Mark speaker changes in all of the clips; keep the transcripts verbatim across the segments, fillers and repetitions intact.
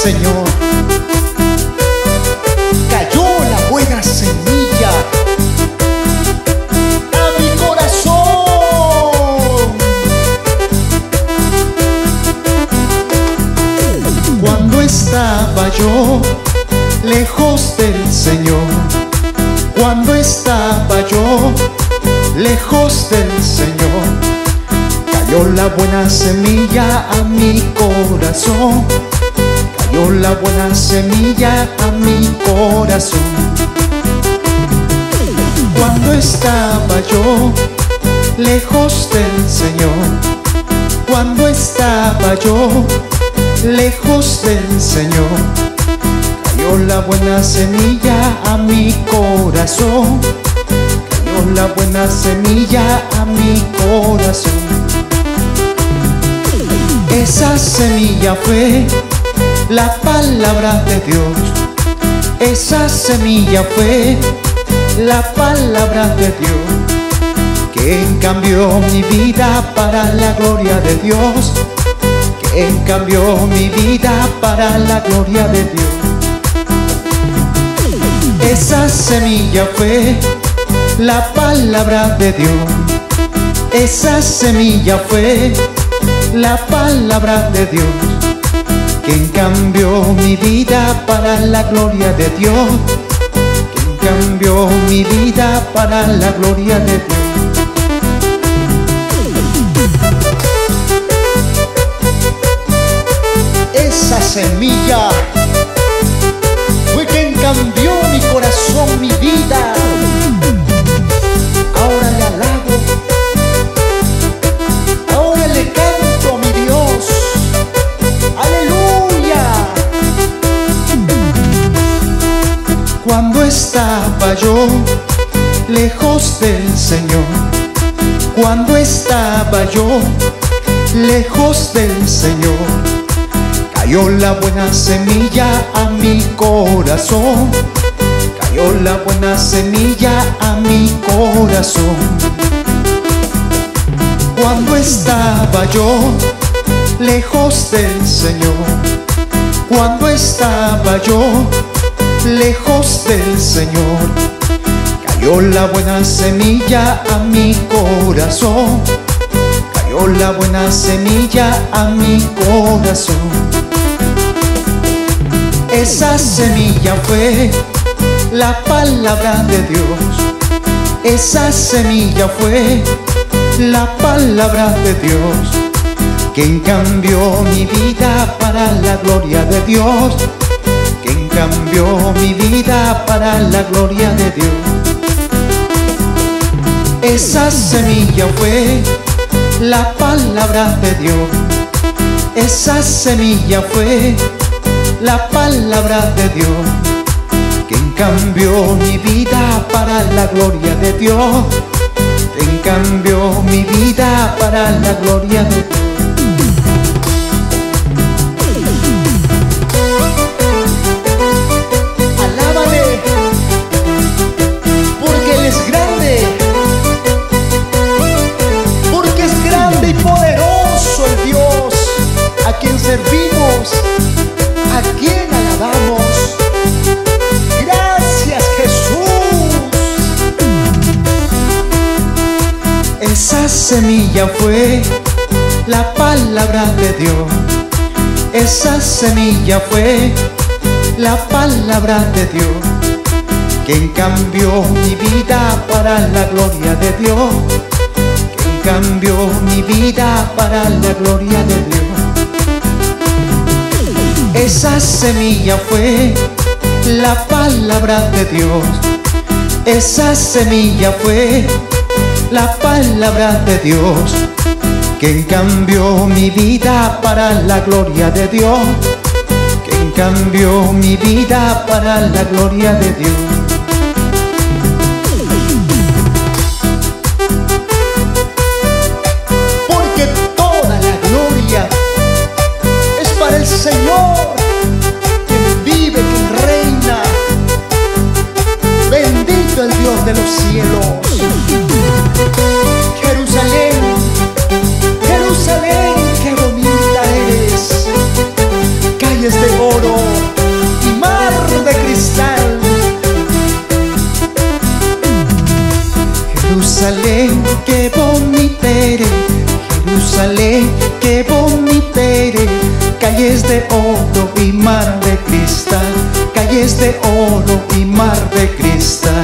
Speaker 1: Señor. Cayó la buena semilla a mi corazón. Cuando estaba yo lejos del Señor, cuando estaba yo lejos del Señor, cayó la buena semilla a mi corazón, cayó la buena semilla a mi corazón. Cuando estaba yo lejos del Señor, cuando estaba yo lejos del Señor, cayó la buena semilla a mi corazón, cayó la buena semilla a mi corazón. Esa semilla fue la palabra de Dios, esa semilla fue la palabra de Dios, que cambió mi vida para la gloria de Dios, que cambió mi vida para la gloria de Dios. Esa semilla fue la palabra de Dios, esa semilla fue la palabra de Dios, que cambió mi vida para la gloria de Dios, que cambió mi vida para la gloria de Dios. Esa semilla fue quien cambió mi corazón, mi vida. Ahora le alabo, ahora le canto a mi Dios. ¡Aleluya! Cuando estaba yo lejos del Señor, cuando estaba yo lejos del Señor, cayó la buena semilla a mi corazón, cayó la buena semilla a mi corazón. Cuando estaba yo lejos del Señor, cuando estaba yo lejos del Señor, cayó la buena semilla a mi corazón, cayó la buena semilla a mi corazón. Esa semilla fue la palabra de Dios, esa semilla fue la palabra de Dios, que cambió mi vida para la gloria de Dios, que cambió mi vida para la gloria de Dios. Esa semilla fue la palabra de Dios, esa semilla fue la palabra de Dios, que cambió mi vida para la gloria de Dios, que cambió mi vida para la gloria de Dios. Alábale, porque Él es grande, porque es grande y poderoso el Dios a quien servimos, a quien alabamos. Gracias, Jesús. Esa semilla fue la palabra de Dios, esa semilla fue la palabra de Dios, que cambió mi vida para la gloria de Dios, que cambió mi vida para la gloria de Dios. Esa semilla fue la palabra de Dios, esa semilla fue la palabra de Dios, que cambió mi vida para la gloria de Dios, que cambió mi vida para la gloria de Dios. Porque toda la gloria es para el Señor, quien vive, quien reina. Bendito el Dios de los cielos. Jerusalén, Jerusalén, qué bonita eres. Calles de oro, calles de oro y mar de cristal, calles de oro y mar de cristal.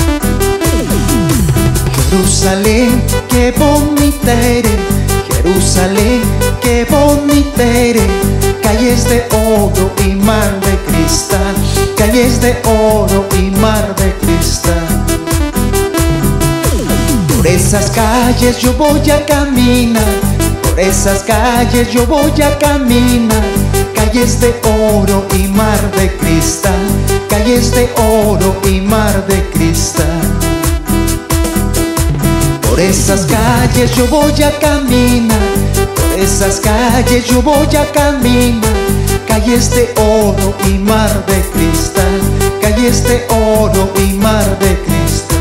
Speaker 1: Jerusalén, que bonita eres, Jerusalén, que bonita eres, calles de oro y mar de cristal, calles de oro y mar de cristal. Por esas calles yo voy a caminar, por esas calles yo voy a caminar, calles de oro y mar de cristal, calles de oro y mar de cristal. Por esas calles yo voy a caminar, por esas calles yo voy a caminar, calles de oro y mar de cristal, calles de oro y mar de cristal.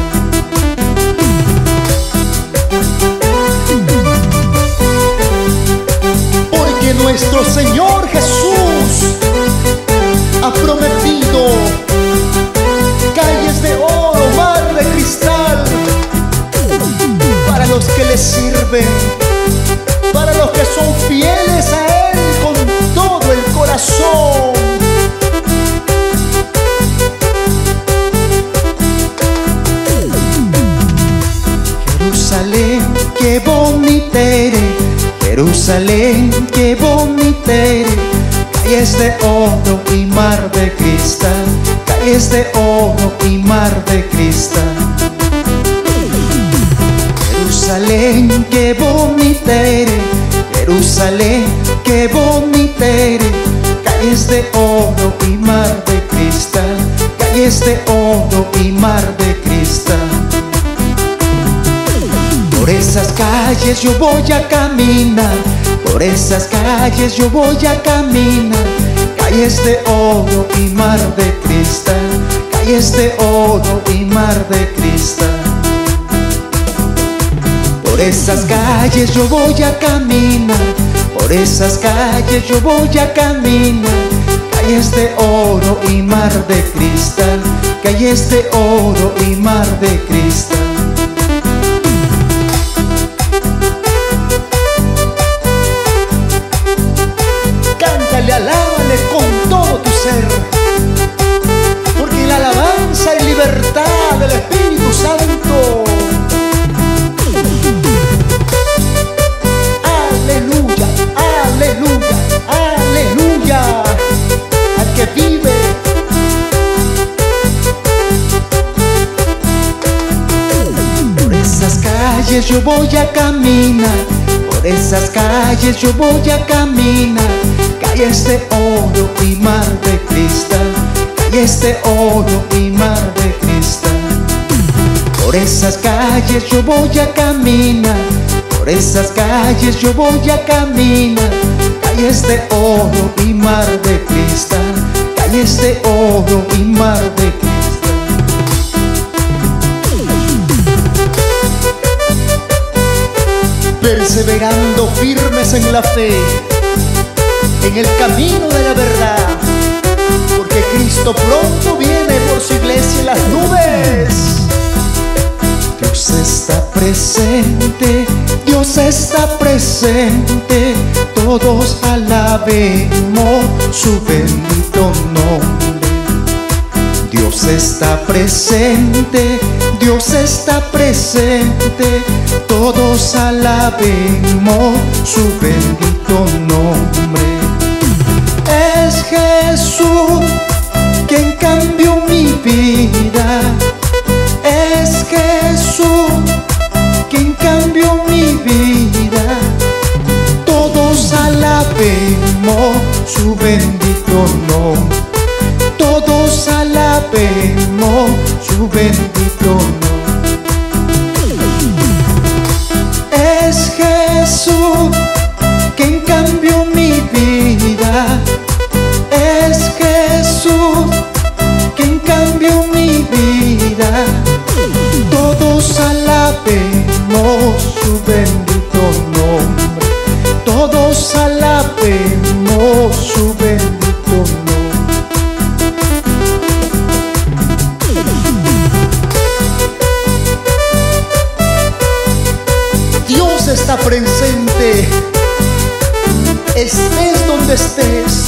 Speaker 1: Porque nuestro Señor Jesús ha prometido calles de oro, mar de cristal, para los que le sirven, para los que son fieles a Él con todo el corazón. Jerusalén, qué bonita eres, Jerusalén, qué bonita eres, calles de oro y mar de cristal, calles de oro y mar de cristal. Jerusalén, qué bonita eres, Jerusalén, qué bonita eres, calles de oro y mar de cristal, calles de oro y mar de cristal. Por esas calles yo voy a caminar, por esas calles yo voy a caminar, calles de oro y mar de cristal, calles de oro y mar de cristal. Por esas calles yo voy a caminar, por esas calles yo voy a caminar, calles de oro y mar de cristal, calles de oro y mar de cristal. Cántale, alábale con todo tu ser, porque la alabanza y libertad del Espíritu Santo. Aleluya, aleluya, aleluya, al que vive. Por esas calles yo voy a caminar, por esas calles yo voy a caminar, calles de oro y mar de cristal, calles de oro y mar de cristal. Por esas calles yo voy a caminar, por esas calles yo voy a caminar, calles de oro y mar de cristal, calles de oro y mar de cristal. Perseverando firmes en la fe, en el camino de la verdad, porque Cristo pronto viene por su iglesia en las nubes. Dios está presente, Dios está presente, todos alabemos su bendito nombre. Dios está presente, Dios está presente, todos alabemos su bendito nombre. Es Jesús quien cambió mi vida, es Jesús quien cambió mi vida, todos alabemos su bendito nombre, todos alabemos su bendito nombre. Es Jesús quien cambió mi vida, es Jesús quien cambió mi vida, todos alabemos su bendito nombre, todos alabemos su bendito nombre. Dios está presente, estés donde estés.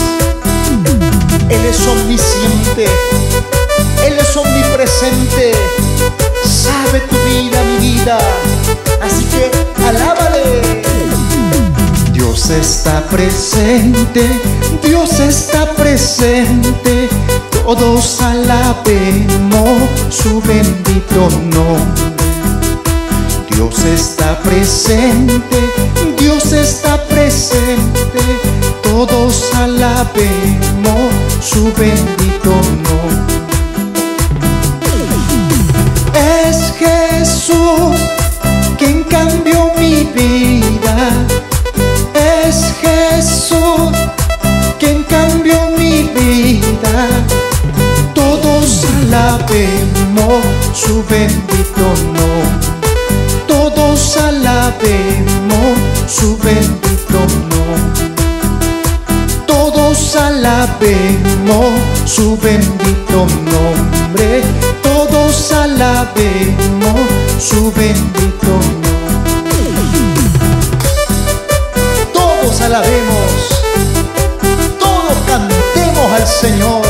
Speaker 1: omnipotente, Él es omnipresente, sabe tu vida, mi vida, así que alábale. Dios está presente, Dios está presente, todos alabemos su bendito nombre. Dios está presente, Dios está presente, todos alabemos su bendito nombre. Es Jesús quien cambió mi vida, es Jesús quien cambió mi vida, todos alabemos su bendito nombre. Todos alabemos su bendito nombre. Todos alabemos su bendito nombre. Todos alabemos su bendito nombre. Todos alabemos, todos cantemos al Señor.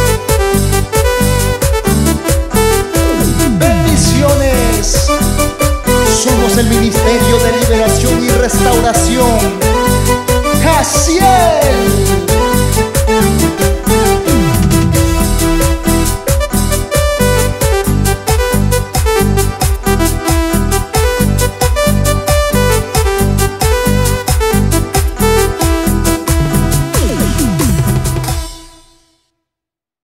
Speaker 1: Bendiciones. Somos el Ministerio de Liberación y Restauración. Jaciel.